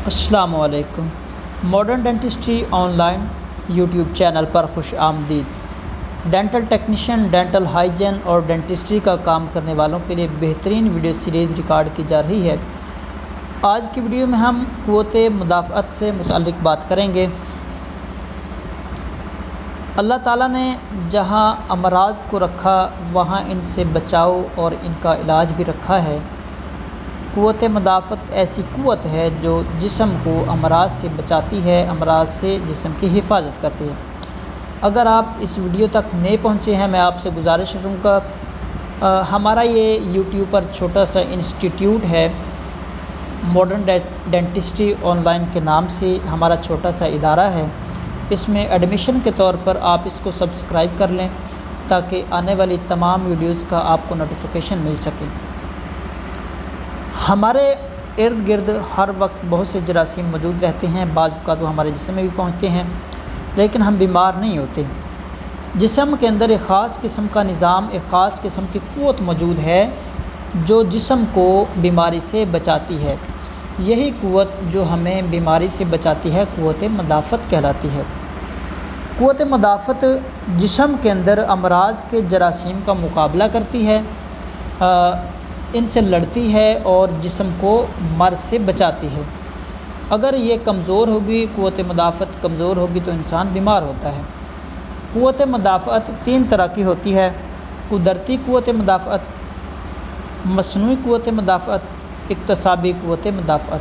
अस्सलाम वालेकुम। Modern dentistry online YouTube channel पर खुश आमदीद। डेंटल टेक्नीशियन, डेंटल हाइजीन और डेंटिस्ट्री का काम करने वालों के लिए बेहतरीन वीडियो सीरीज़ रिकॉर्ड की जा रही है। आज की वीडियो में हम क़ुव्वत मुदाफ़अत से मुताल्लिक़ बात करेंगे। अल्लाह ताला ने जहाँ अमराज को रखा वहाँ इनसे बचाव और इनका इलाज भी रखा है। क़ुव्वत मुदाफ़अत ऐसी क़ुव्वत है जो जिस्म को अमराज से बचाती है, अमराज से जिस्म की हिफाजत करती है। अगर आप इस वीडियो तक नहीं पहुँचे हैं, मैं आपसे गुजारिश करूँगा, हमारा ये यूट्यूब पर छोटा सा इंस्टीट्यूट है, मॉडर्न डेंटिस्ट्री ऑनलाइन के नाम से हमारा छोटा सा इदारा है। इसमें एडमिशन के तौर पर आप इसको सब्सक्राइब कर लें ताकि आने वाली तमाम वीडियोज़ का आपको नोटिफिकेशन मिल सके। हमारे इर्द गिर्द हर वक्त बहुत से जरासीम मौजूद रहते हैं, बाज़ औक़ात वो हमारे जिस्म में भी पहुँचते हैं, लेकिन हम बीमार नहीं होते। जिस्म के अंदर एक ख़ास किस्म का निज़ाम, एक ख़ास किस्म की क़ुव्वत मौजूद है जो जिस्म को बीमारी से बचाती है। यही क़ुव्वत जो हमें बीमारी से बचाती है क़ुव्वत मुदाफ़अत कहलाती है। क़ुव्वत मुदाफ़अत जिस्म के अंदर अमराज के जरासीम का मुकाबला करती है, इनसे लड़ती है और जिस्म को मर्ज़ से बचाती है। अगर ये कमज़ोर होगी, क़ुव्वत मुदाफ़अत कमज़ोर होगी तो इंसान बीमार होता है। क़ुव्वत मुदाफ़अत तीन तरह की होती है: कुदरती क़ुव्वत मुदाफ़अत, मसनूई क़ुव्वत मुदाफ़अत, इक्तसाबी क़ुव्वत मुदाफ़अत।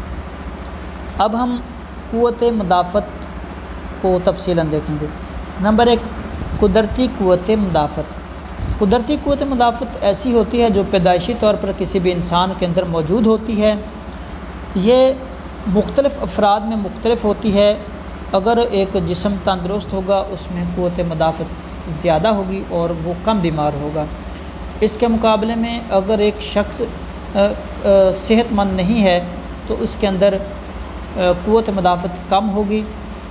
अब हम क़ुव्वत मुदाफ़अत को तफ़सीलन देखेंगे। नंबर 1, कुदरती क़ुव्वत मुदाफ़अत। कुदरती क़ुव्वत मुदाफ़अत ऐसी होती है जो पैदाइशी तौर पर किसी भी इंसान के अंदर मौजूद होती है। ये मुख्तलिफ़ अफ़राद में मुख्तलिफ़ होती है। अगर एक जिस्म तंदुरुस्त होगा उसमें क़ुव्वत मुदाफ़अत ज़्यादा होगी और वो कम बीमार होगा। इसके मुकाबले में अगर एक शख्स सेहतमंद नहीं है तो उसके अंदर क़ुव्वत मुदाफ़अत कम होगी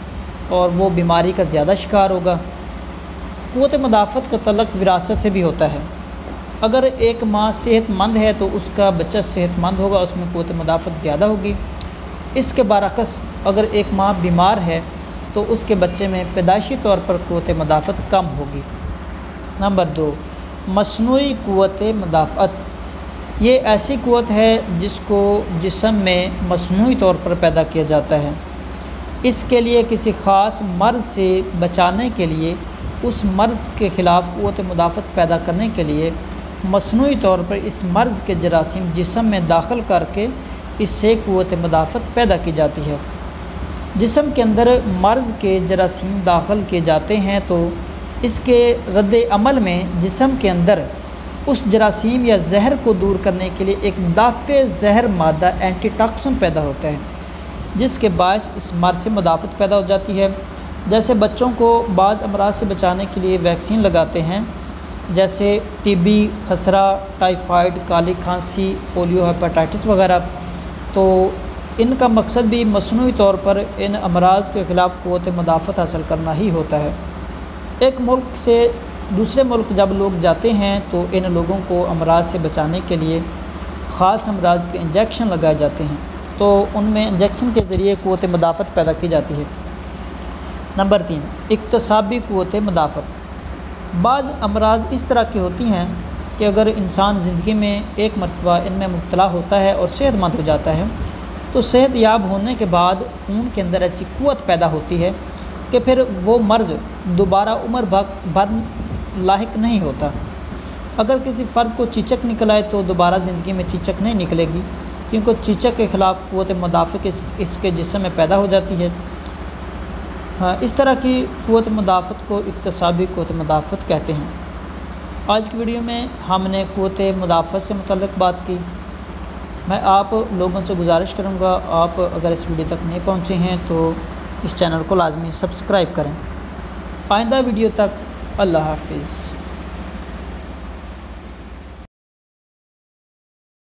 और वो बीमारी का ज़्यादा शिकार होगा। क़ुव्वत मुदाफ़अत का तल्लुक़ विरासत से भी होता है। अगर एक माँ सेहतमंद है तो उसका बच्चा सेहतमंद होगा, उसमें क़ुव्वत मुदाफ़अत ज़्यादा होगी। इसके बरअक्स अगर एक माँ बीमार है तो उसके बच्चे में पैदाइशी तौर पर क़ुव्वत मुदाफ़अत कम होगी। नंबर 2, मसनूई क़ुव्वत मुदाफ़अत। ये ऐसी क़ुव्वत है जिसको जिस्म में मसनूई तौर पर पैदा किया जाता है। इसके लिए किसी ख़ास मर्ज़ से बचाने के लिए, उस मर्ज़ के ख़िलाफ़ क़ुव्वत मुदाफ़अत पैदा करने के लिए मसनूई तौर पर इस मर्ज़ के जरासीम जिस्म में दाखिल करके इससे क़ुव्वत मुदाफ़अत पैदा की जाती है। जिस्म के अंदर मर्ज़ के जरासीम दाखिल किए जाते हैं तो इसके रद्द अमल में जिस्म के अंदर उस जरासीम या जहर को दूर करने के लिए एक मुदाफ़े ज़हर मादा एंटीटॉक्सिन पैदा होता है, जिसके बायस इस मर्ज़ से मुदाफ़अत पैदा हो जाती है। जैसे बच्चों को बाज़ अमराज से बचाने के लिए वैक्सीन लगाते हैं, जैसे टीबी, खसरा, टाइफाइड, काली खांसी, पोलियो, हेपेटाइटिस वगैरह। तो इनका मकसद भी मसनूई तौर पर इन अमराज के ख़िलाफ़ क़ुव्वत मुदाफ़अत हासिल करना ही होता है। एक मुल्क से दूसरे मुल्क जब लोग जाते हैं तो इन लोगों को अमराज से बचाने के लिए ख़ास अमराज के इंजेक्शन लगाए जाते हैं, तो उनमें इंजेक्शन के ज़रिए क़ुव्वत मुदाफ़अत पैदा की जाती है। नंबर 3, इक्तसाबी क़ुव्वत मुदाफ़अत। बाज़ अमराज इस तरह की होती हैं कि अगर इंसान ज़िंदगी में एक मरतबा इनमें मुब्तला होता है और सेहतमंद हो जाता है तो सेहत याब होने के बाद खून के अंदर ऐसी क़ुव्वत पैदा होती है कि फिर वो मर्ज़ दोबारा उम्र भर लाहिक नहीं होता। अगर किसी फ़र्द को चीचक निकल आए तो दोबारा ज़िंदगी में चीचक नहीं निकलेगी, क्योंकि चीचक के ख़िलाफ़ क़ुव्वत मुदाफ़अत इसके जिस्म में पैदा हो जाती है। इस तरह की क़ुव्वत मुदाफ़अत को इक्तसाबी क़ुव्वत मुदाफ़अत कहते हैं। आज की वीडियो में हमने क़ुव्वत मुदाफ़अत से मुतल्लिक़ बात की। मैं आप लोगों से गुजारिश करूँगा, आप अगर इस वीडियो तक नहीं पहुँचे हैं तो इस चैनल को लाजमी सब्सक्राइब करें। आइंदा वीडियो तक अल्लाह हाफ़िज़।